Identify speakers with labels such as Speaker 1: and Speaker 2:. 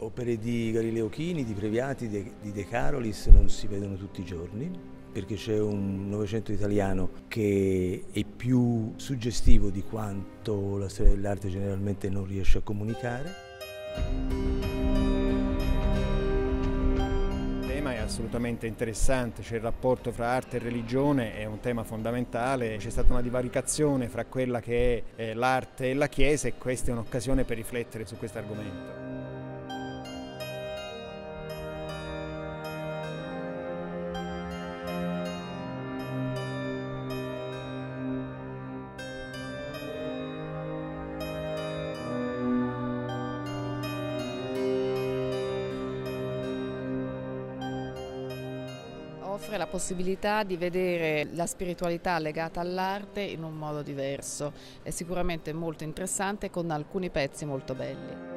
Speaker 1: Opere di Galileo Chini, di Previati, di De Carolis non si vedono tutti i giorni, perché c'è un Novecento italiano che è più suggestivo di quanto la storia dell'arte generalmente non riesce a comunicare.
Speaker 2: Il tema è assolutamente interessante, c'è il rapporto fra arte e religione, è un tema fondamentale, c'è stata una divaricazione fra quella che è l'arte e la Chiesa e questa è un'occasione per riflettere su questo argomento.
Speaker 3: Offre la possibilità di vedere la spiritualità legata all'arte in un modo diverso, è sicuramente molto interessante con alcuni pezzi molto belli.